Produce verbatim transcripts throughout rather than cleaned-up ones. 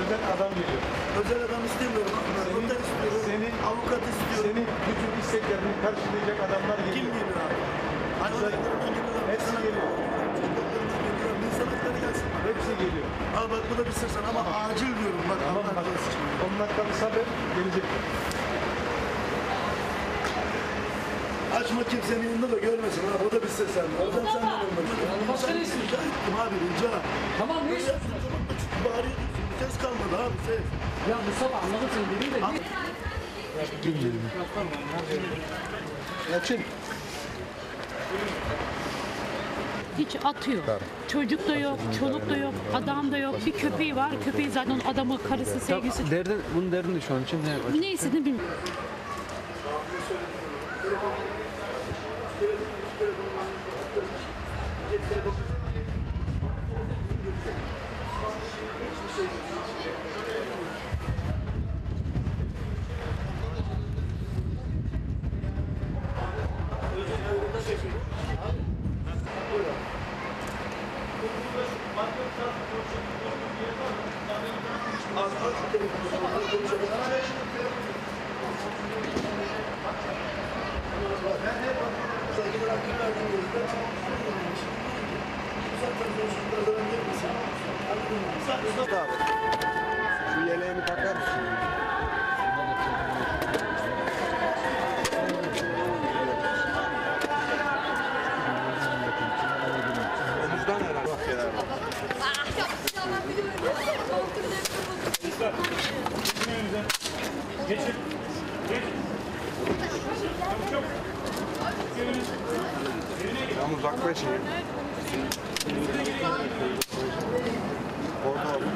özel adam geliyor. Özel adam istemiyorum. Noter istiyorum. Senin, avukat istiyorum. Senin bütün isteklerini karşılayacak adamlar geliyor. Kim geliyor abi? Hayvanlarından geliyorlar. Hepsi geliyor. Çocuklarından geliyorlar. İnsan hakları gelsin. Hepsi geliyor. Al bak bu da bir sırsan ama acil diyorum. Bak Tamam Allah bak. razı olsun. on dakika bir sabır gelecek. Açma kimsenin yanında da görmesin ha. Bu da bir ses sen. Oradan sen de görmesin. Başka ne istiyorsun? Rica ettim abi rica. Tamam ne istiyorsun? Bağırıyorsun. Ses kalmadı abi ses. Ya Mustafa anladım seni dediğin de. Açın. Hiç atıyor. Çocuk da yok, çoluk da yok, adam da yok. Bir köpeği var. Köpeği zaten adamı, karısı, sevgilisi. Derdin, bunun derdin de şu an için ne? Neyse ne bilmiyorum. Şu yeleğimi takar mısın? Omuzdan herhalde. Bak Geçin. Geç. Tam uzaklaşın. Orada abi.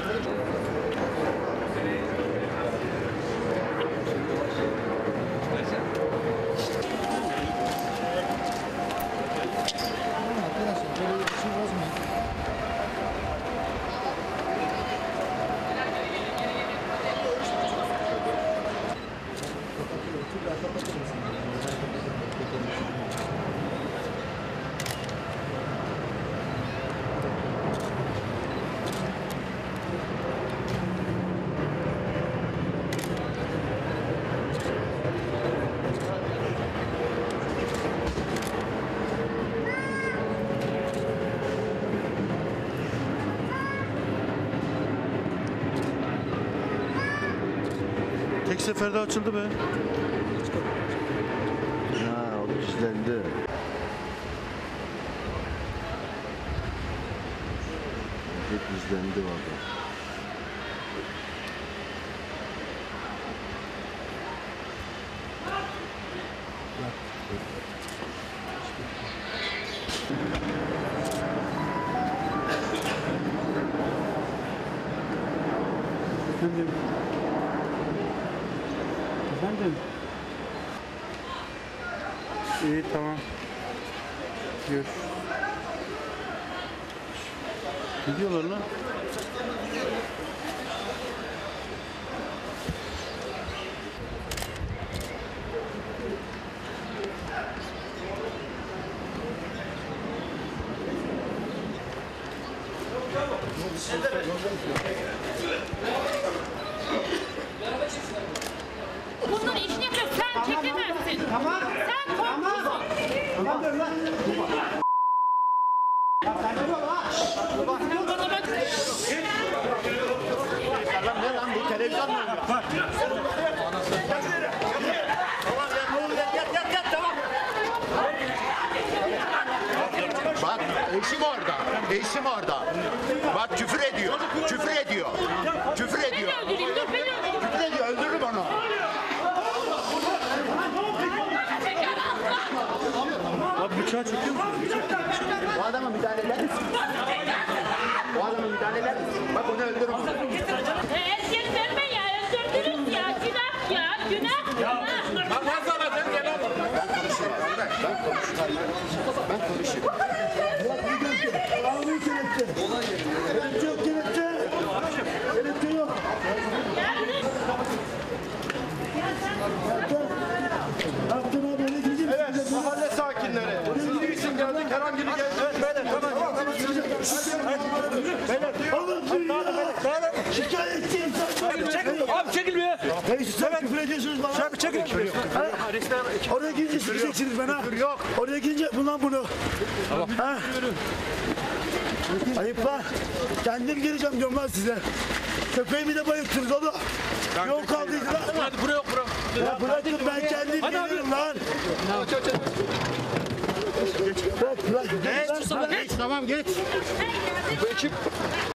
Tek seferde açıldı be. Ha, o gizlendi. Hep gizlendi orada. Efendim. Efendim. İyi tamam. Görüş. Ne diyorlar lan? Bunların işini yapıyor. Sen çekemezsin. Tamam. Sen korkuyorsun. Tamam dur lan. Ya sen dur lan. Bana bak. Lan ne lan bu televizyon mu? Bak. Bak eşim orada. Eşim orada. Bak küfür ediyor. Küfür ediyor. Küfür ediyor. Beni öldüreyim. Dur beni öldüreyim. Küfür ediyor. Öldürürüm onu. Abi bıçağı çekiyor musun? Bu adama müdahale eder misin? Bu adama müdahale eder misin? Bak onu öldürürüm. Erken verme ya. Öldürdünüz ya. Günah ya. Günah. Ya. Ben fazla ben gel oğlum. Ben konuşuyorum. Ben, ben konuşuyorum. Ben konuşuyorum. Ağabey kelepçe. Kelepçe yok kelepçe. Kelepçe yok. Yaptın abi öyle gideceksin. Evet, mahalle sakinleri. Siz niçin geldik? Herhangi Şikayetçiyim. Abi çekil bir. Hey sen küfür ediyorsunuz bana. Abi çekil. Ha? Oraya gidince sikeceksiniz bana. Yok. Oraya gidince yapın lan bunu. Ha? Ayıp lan. Kendim geleceğim diyorum lan size. Köpeğimi de bayılttınız oğlum. Yol kaldıydı lan. Hadi buraya yok bura. Ya bırakın ben kendim gelirim lan. Bırak bırak. Geç, tamam geç.